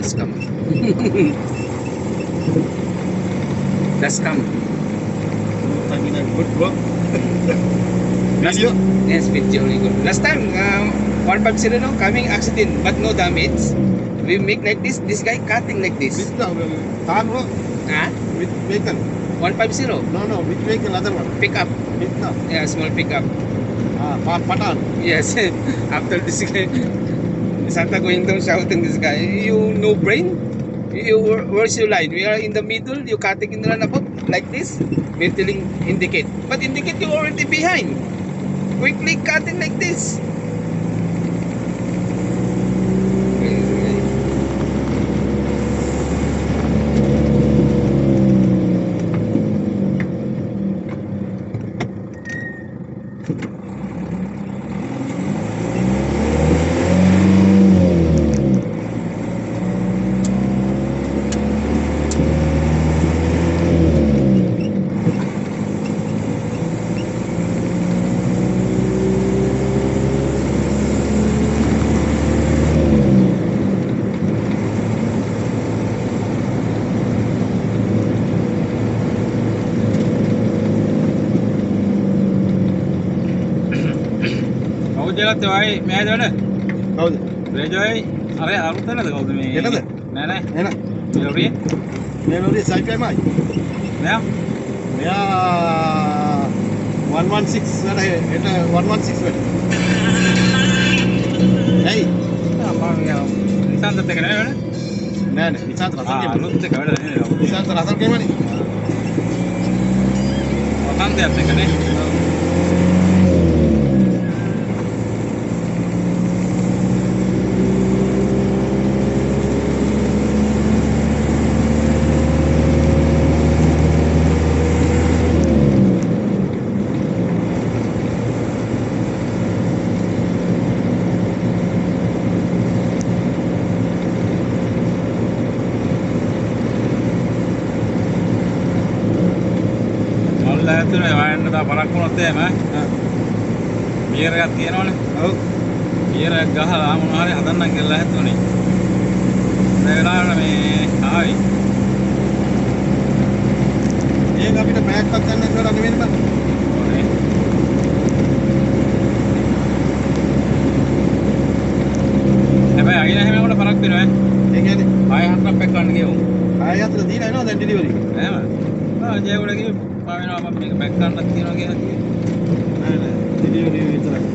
That's come. That's come. Good work. Last, Video. yes, video really good. Last time, 150 no, coming accident, but no damage. We make like this. This guy cutting like this. With the car, bro. Huh? With vehicle. 150 No, with vehicle, other one. pickup. With the Yeah, small pickup. Patan. Yes. After this guy, Santa going down shouting this guy. You no brain? Where's your line? We are in the middle. You cutting in the runabout like this. We're telling indicate, but indicate you already behind. Quickly cutting like this. ජලත් වයි මෙයාද වැඩ කවුද? රේජෝයි අර අරුත් වෙනද කවුද මේ එනද? නෑ නෑ එන. මෙලොරිය මේ ලෝරිය සයිකල්මයි. මෙයා මෙයා 116 වැඩ එට 116 වැඩ. ඇයි? නිසන්තත් එක නෑ වැඩ නෑ නෑ නිසාන්ත රසන් ගෙම. අලුත් එක වැඩ නේද නිසාන්ත රසන් ගෙමනේ. වසන්තයත් එක නේ ඇතුලේ වයන්න තා පරක් වුණොත් එහෙම බියර් එකක් තියෙනවනේ. ඔව්. බියර් එකක් ගහලා මොනවා හරි හදන්නම් කියලා හැදුනේ. ඒ වෙලාවට මේ ආවි. ඒක අපිට බෑග්ක්වත් ගන්න කියලා නෙවෙයි බං. ඕනේ. හැබැයි අයින හැම වෙලාවට පරක් වෙනවා ඈ. ඒ කියන්නේ ආයෙ හතරක් පැක් ගන්න ගියෝ. ආයෙ අතට දීලා එනවා දැන් ඩිලිවරි එක. එහෙම. ජයගොඩ කිව්ව පාවෙනවා මම මේක පැක් ගන්නත් තියනවා කියලා කිව්වේ. නෑ නෑ ඩිලිවරි විතරයි.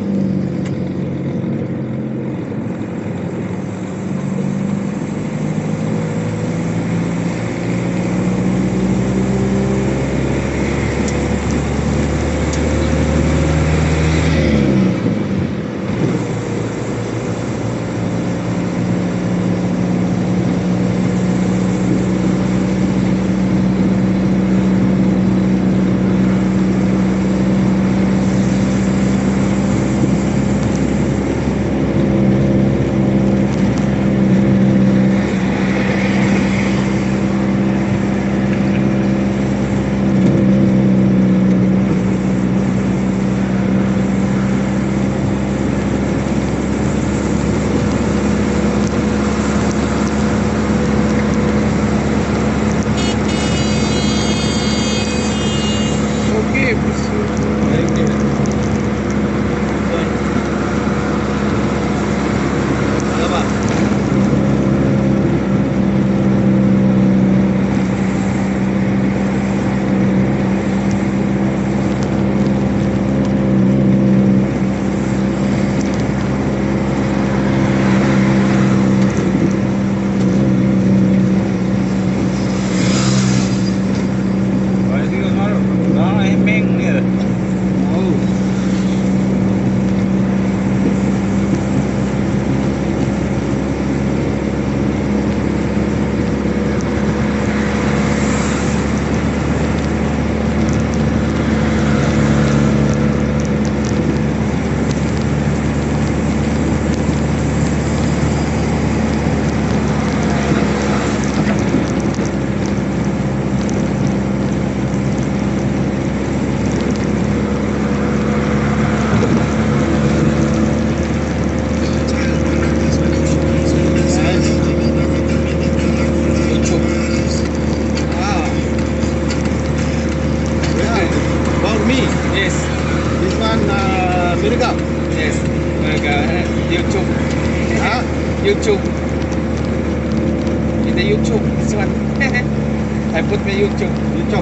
YouTube. In the YouTube, this one. I put my YouTube. YouTube.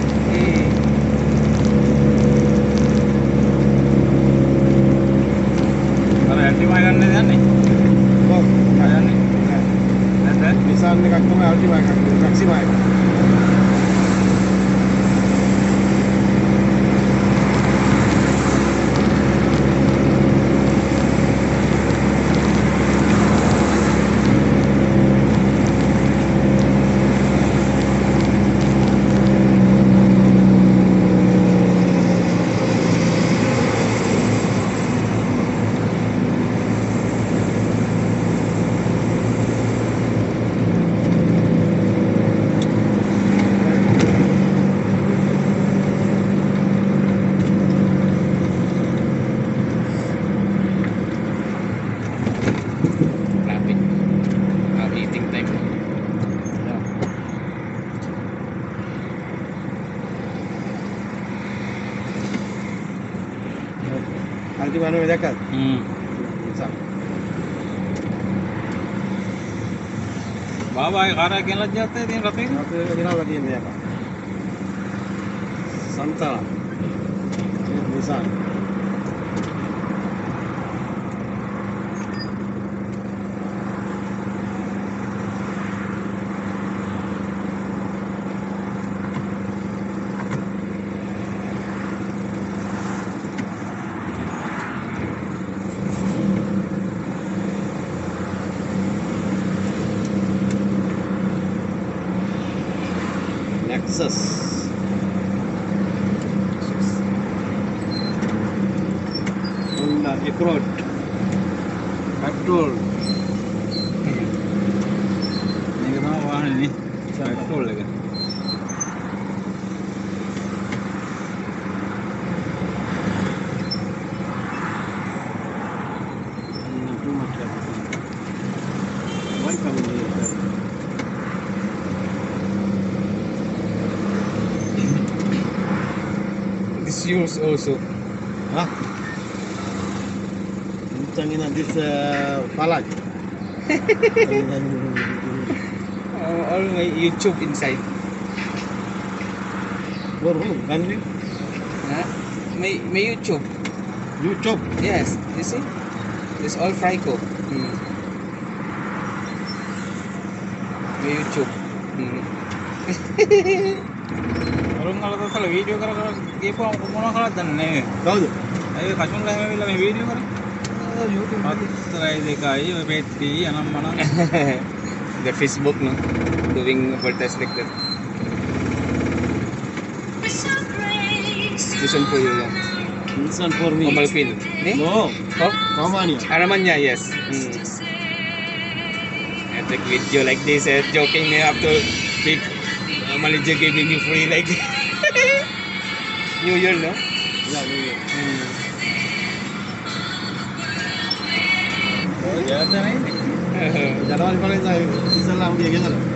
අර ඇල්ටිමා ගන්න දන්නේ ඔව්. යන්නේ නැද්ද Nissan එකක් තමයි Altima එකක්. Maxima එකක්. Traffic. Eating time. Altima නෙවෙයි දැක්කද? Nissan. බාබාගේ කාර්යය ගෙනලා ගියත් ඉතින් රතේ අපේ ගෙනල්ලා තියෙන දෙයක්. Santara. Nissan. Lexus. Honda Accord. Petrol. මේක තමයි වාහනේ පෙට්‍රෝල් එක Too much traffic. Why coming here? This yours also. Huh? Tangina this palak. All my YouTube inside. Where who? Gandhi? Huh? My YouTube. YouTube. Yes, you see? It's all Frico. My YouTube. අරුන් අලතසල video කර කර ගිහපුවම මොනවා කරාද දන්නේ නැහැ කවුද? ඒ කෂුන්ලා හැම වෙලාවෙම මේ වීඩියෝ කරේ YouTube පතරයි දෙකයි ඔය පෙට්ටි අනම්මන The Facebook, no? Doing advertise like that. This one for you, yeah. Nissan for me. Omalpin. Eh? No. Oh? Romania. Aramanya, yes. I take video like this, joking me after Malaysia giving me free like New Year, no? Yeah, yeah. ඔය ජයත නැහැ Januari paling saya Islam dia gitu lah.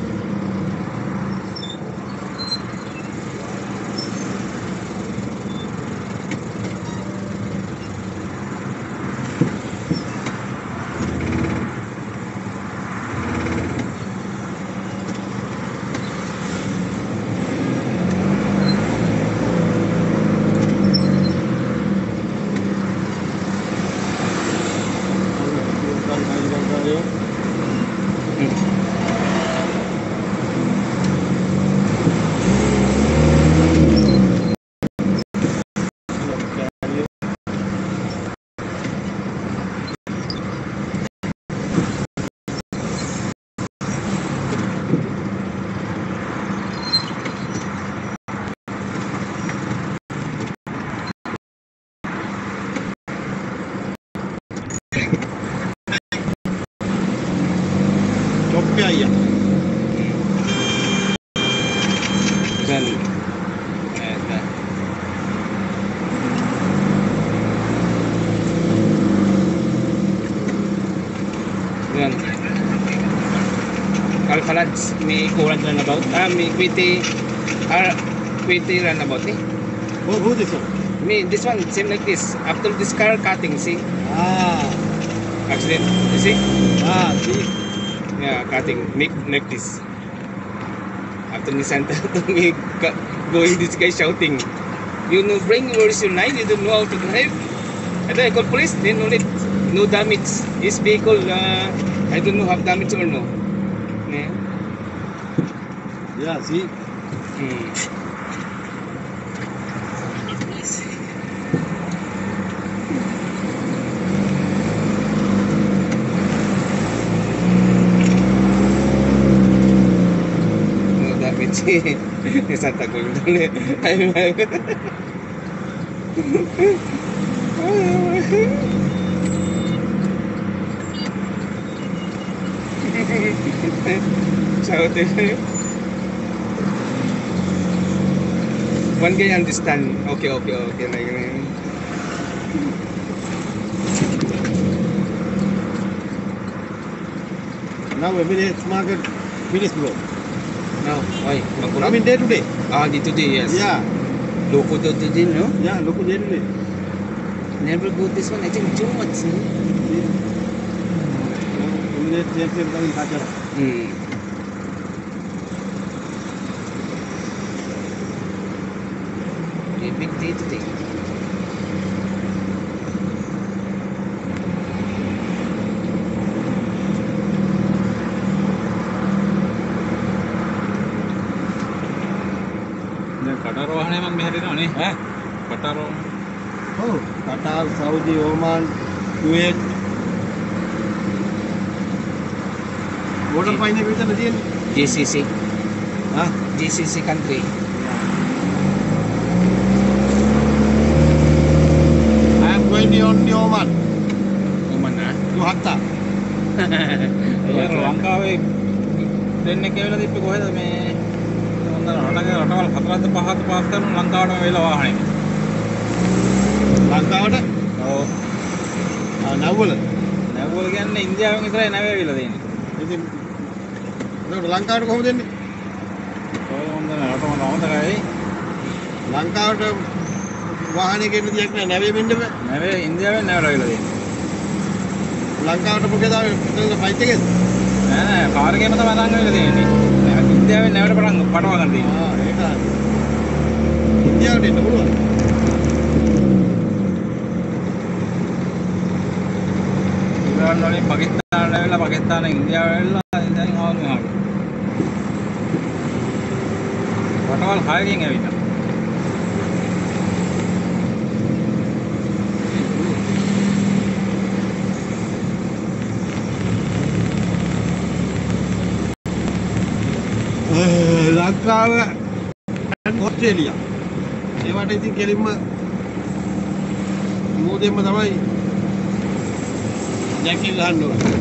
Coppe aja. Dan yan. Kalkalads, may kurang runabout. May Quitty runabout eh. Who this one? This one, same like this. After this car cutting, see? Ah, accident. You see? See. Yeah, cutting. Make this. After Nissan told me going, this guy shouting, "You no brain, where is your line? You don't know how to drive." And then I called police. Then no damage. His vehicle, I don't know have damage or no. Yeah. Yeah, see. No damage. Santa Claus. Shouting. One guy understand. Okay. Like, Now every day market finish bro. no, why? I mean day to day. Day to day, yes. Yeah. Loco day to day, no? Yeah, look day to day. Never go this one. I think too much. See. Every day same coming kachara. A big day today. දැන් කටාර වාහනේ මම මෙහෙට එනවනේ ඈ කටාර Oh, Qatar, Saudi, Oman, Kuwait. Border fine with the deal. GCC. Huh? GCC country. I am going on the Oman Oman, ha? to Hatta. ලංකාවේ දෙන්න කියලා තිබ්බේ කොහෙද මේ හොඳ රටවල් හතරක් පහක් පාස් කරන ලංකාවට වෙලා වාහනේ. ලංකාවට ඔව්. නැව්වල. නැව්වල කියන්නේ ඉන්දියාවෙන් විතරයි නැවෙවිලා තියෙන්නේ. ඉතින් ඒක ලංකාවට කොහොමද දෙන්නේ? ඔය හොඳ රටවල් හොඳයි. ලංකාවට වාහනේ ගෙන්න දෙයක් නෑ නැවේ වෙන්න බෑ. නැවේ ඉන්දියාවෙන් නැවෙලා තියෙන්නේ. ලංකාවට මොකද ආවේ ෆයිට් එකේද? නෑ කාර් එකේම තමයි අරන් වෙලා තියෙන්නේ. නැව ඉන්දියාවෙන් නැවට පටව ගන්න තියෙන්නේ. ඒක ඉන්දියාවට එන්න පුළුවන්. ඉන්දියාවෙන් වලින් පාකිස්තාන නැවෙලා පාකිස්තාන ඉන්දියාව වෙලා දැන් ආවම ආවා. රටවල් 6කින් ඇවිල්ලා. ලංකාව ඔස්ට්‍රේලියා ඒවට ඉතින් කෙලින්ම මෝදෙන්ම තමයි ජැකිල් ගන්න ඕනේ.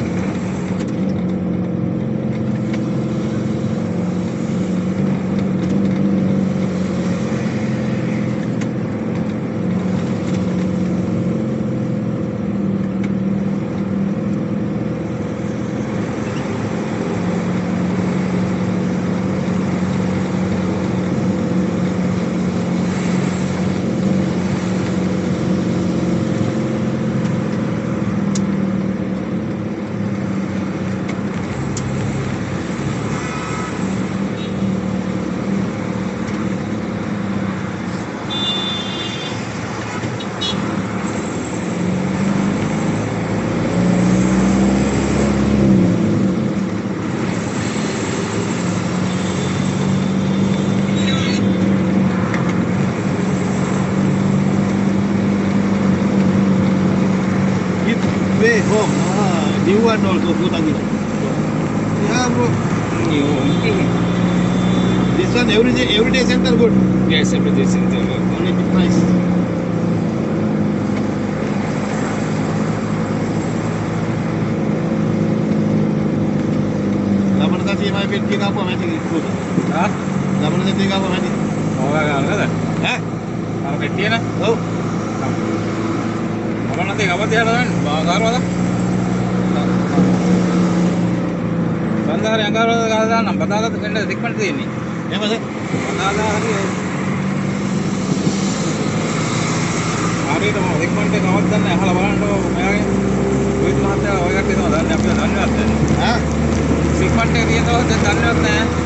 Way home. New one also, 2000. Yeah, bro. This one every day center good. Yes, everything is Only bit price. Laman kasi may bit king apa mati good. හා Laman kasi king apa mati. ඔයා ගන්නද? Eh? අර පෙට්ටිය නේ? Oh. අපන්න තේ ගමත් යහලා දාන්න. කාර්වද? බන්දාරේ අඟහරුවාද ගහලා දාන්නම්. බදාගත්ත වෙන්න දෙක්මන්ට තියෙන්නේ. Emang sih? බදාලා හරි හරියට මම දෙක්මන්ට කවවත් දන්නේ අහලා බලන්නකො මෙයාගේ रोहित මහත්තයා ඔය කට්ටිය තමයි දන්නේ අපිව දන්නේවත් නැහැ. ආ සිග්මන්ට් එක තියෙනවා දැන් දන්නේවත් නැහැ.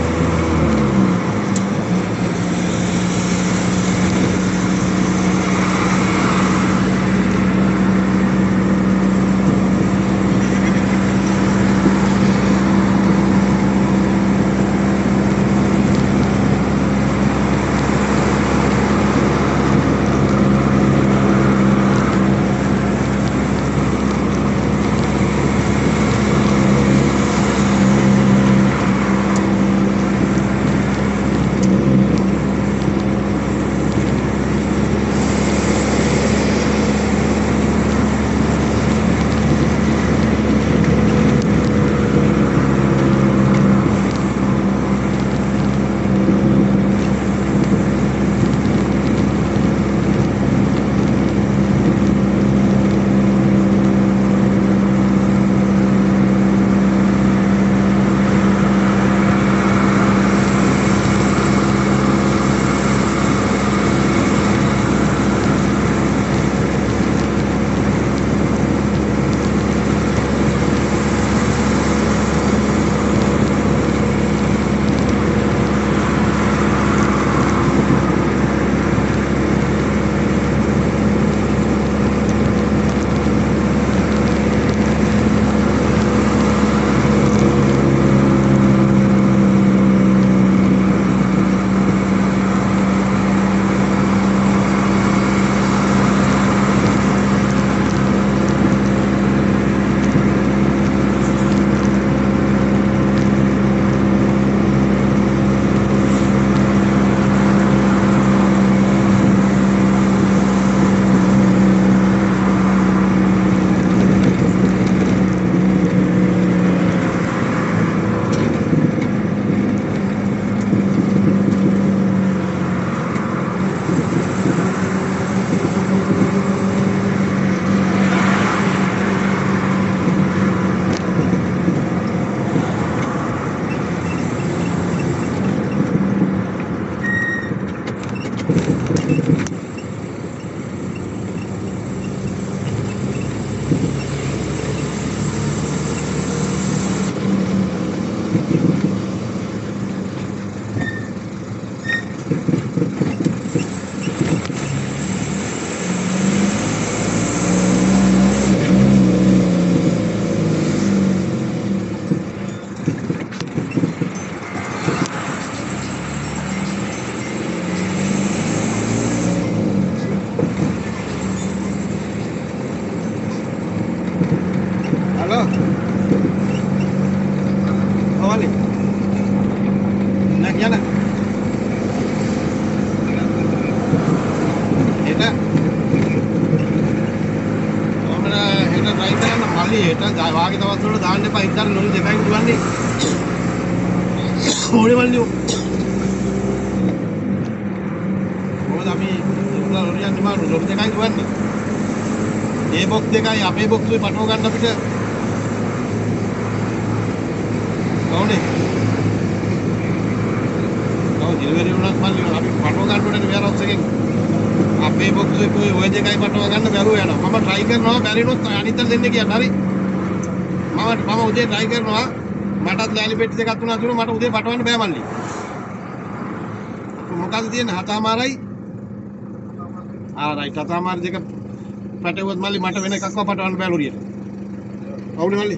වාගේ දවස් වල දාන්න එපා. ඉතින් ලොරි දෙකයි දුවන්නේ. ඕනේ වල්ලිය. මොකද අපි ලොරියක් නිමාන ලොරි දෙකයි දුවන්නේ. ඒ බොක්ස් දෙකයි අපේ බොක්ස් එකේ පටව ගන්න අපිට. ඕනේ. ඔව් ඩෙලිවරි වුණත් මල්ලි අපි පටව ගන්න ඕනේ වෙයාරහවුස් එකෙන්. අපේ බොක්ස් එකේ ඔය දෙකයි පටව ගන්න බැරුව යනවා. මම try කරනවා බැරිනොත් අනිත්තට දෙන්න කියන්න. හරි. මම උදේ try කරනවා මටත් ලෑලි පෙට්ටි දෙකක් තුනක් දුන්නා මට උදේ පටවන්න බෑ මල්ලි. මොකද තියෙන්නේ 7:00යි. රයිට් 7:00 දෙක පැටවුවත් මල්ලි මට වෙන එකක්ව පටවන්න බෑ ලොරියට. අවුනේ මල්ලි.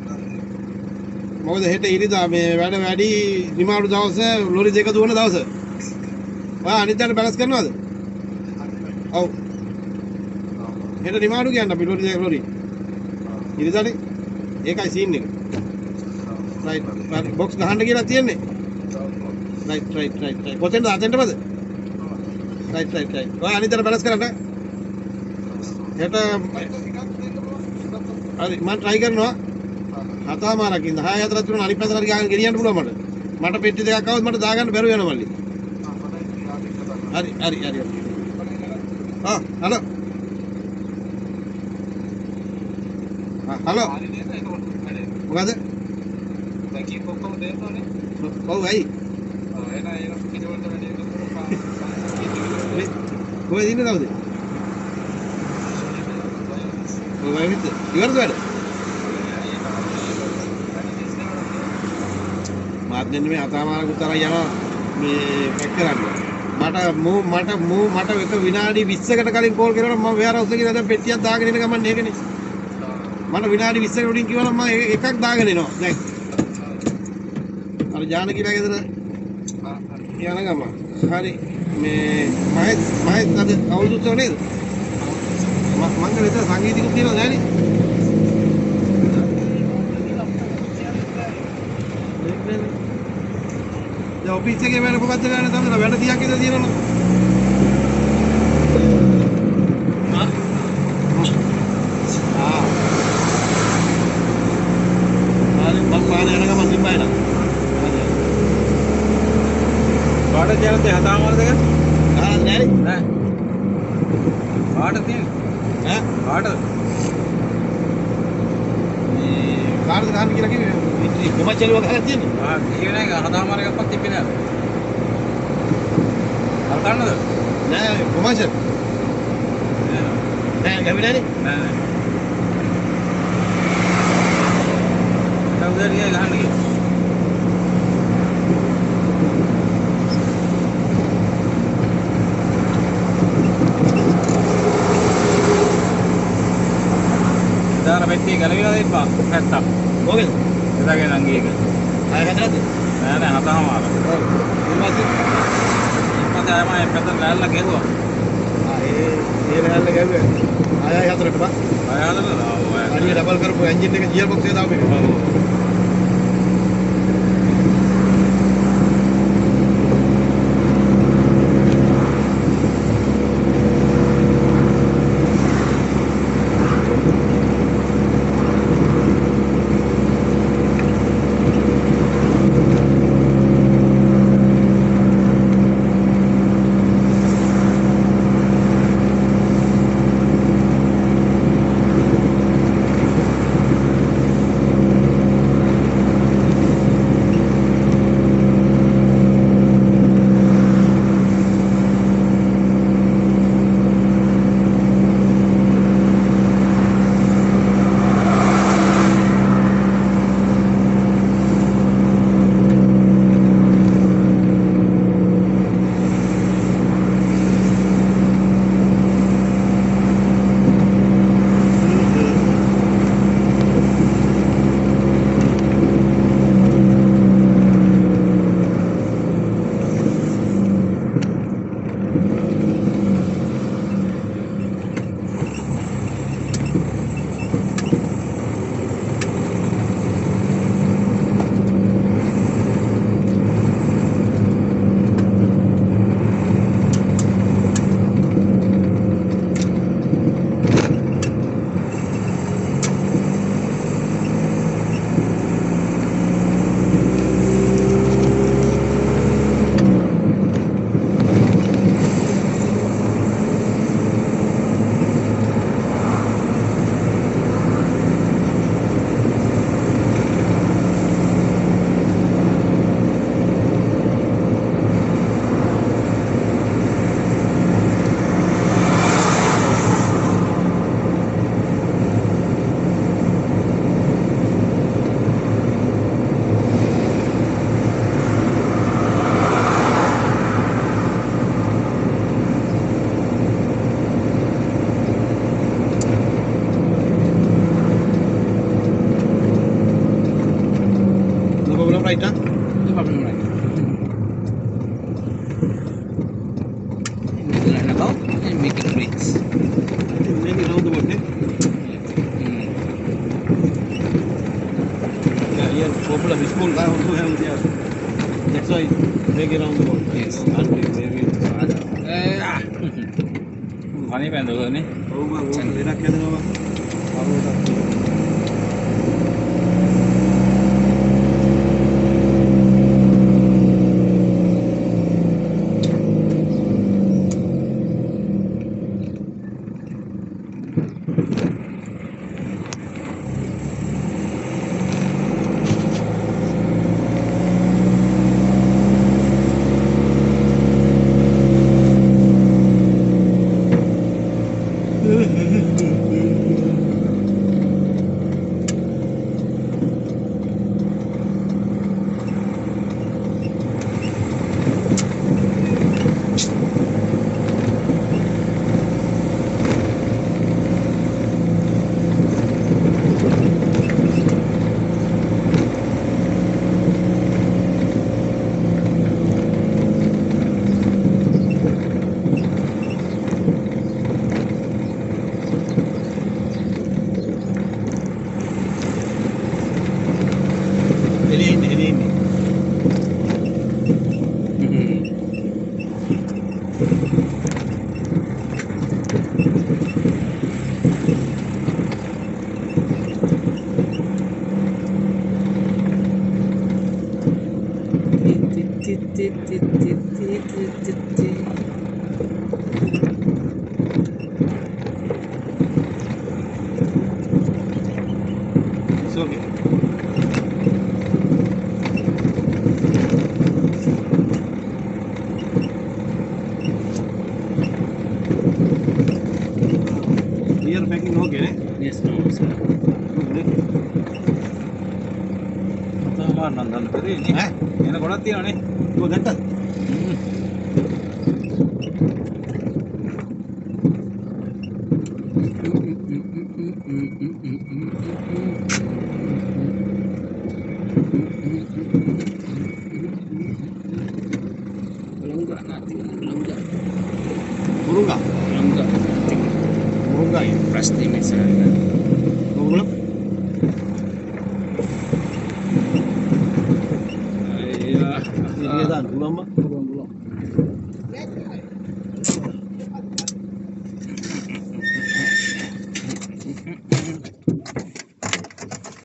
මොකද හෙට ඉරිදා මේ වැඩ වැඩි නිමාඩු දවස ලොරි දෙක දුවන දවස. ඔයා අනිද්දාට බැලන්ස් කරනවද? ඔව්. හෙට නිමාඩු කියන්න අපි ලොරි දෙක ලොරි. ඉරිදානේ ඒකයි සීන් එක. රයිට් බොක්ස් ගහන්න කියලා තියෙන්නේ. රයිට් කොතෙන්ද අතෙන්ටමද? රයිට් ඔය අනිතර බැලන්ස් කරන්න. හෙට හරි මම try කරනවා. 7:00කින් 10:04 තුන අනිත් පැත්තට ගියාගෙන ගෙනියන්න පුළුවන් මට. මට පෙට්ටි දෙකක් આવුත් මට දාගන්න බැරුව යනවා මල්ලි. හරි. හලෝ. හලෝ. මොකද? දැන් කොක්කම දෙන්නෝනේ. ඔව් ඇයි? එන කිඩවලට වැඩි කොහෙද ඉන්නේ තවද? ඔය විත් ඉවරද වැඩ? මාත් දෙන්න මේ අතාමාරක උතරයි යනවා මේ පැක් කරන්න. මට එක විනාඩි 20කට කලින් කෝල් කරනවා මම වෙයාර හවුස් එකේ දැන් පෙට්ටියක් දාගෙන ඉන්න ගමන් ඒකනේ. මට විනාඩි 20කට උඩින් කිව්වනම් මම එකක් දාගෙන එනවා. දැන් අර ජානකීලා ගෙදර යන ගමන්. හරි මේ මහත් අද අවුරුදු උත්සව නේද? මංගල විතර සංගීතිකුත් තියෙනවා නෑනේ. දැන් ඔෆිස් එකේ වැඩ කොහොමද ගන්න තමයි වැඩ 30ක් විතර තියෙනවනේ. හරි මම පාන යන ගමන් නිබ්බයි නා. පාඩ ජනත හදාමාරද ගන්න? ආ නෑනේ. නෑ. පාඩ තියෙන්නේ. ඈ පාඩ මේ කාර්ද ගන්න කියලා කිව්වේ කොමචලුව ගහලා තියෙන්නේ. කියනේ හදාමාර එකක්වත් තිබෙන්නේ නැහැ. අර ගන්නද? නෑ කොමචල්. නෑ ගැවිලානේ. නෑ. කවුරුහරි ගහන්න ගියා. දාන පෙට්ටිය ගලවිලා දෙපා 70. මොකද? එදාගෙන නම් ගියේක. ආය හදලාද? නෑ හදාමාර. ඔව්. ඉතින් ආයම පැත්තට ලෑල්ලා ගෙවුවා. ඒ රැල්ල ගැව්වේ. ආය හතරට බා. ආය හදලා අනිත් ඩබල් කරපු එන්ජින් එක ගියර් බොක්ස් එක දාපු එක. right, huh? No problem, right? Learn about and make it bricks. Maybe around the world, eh? Yeah, here popular school guy also have there. That's why make it around the world. Yes. And maybe. Funny band though, ne? Oh, my God. Lerak kya dena ba? ini. It's okay. Here packing okay, ne? Yes, no, sir. Good, ne? තමයි නම් ගන්න බැරි නේ. ඈ? එන ගොඩක් තියෙනනේ. Oh, that. Belum nanti, belum Murungga. nanti. Murungga ya. Pasti misalnya. Murungga. Iya. Ini kan, ulama.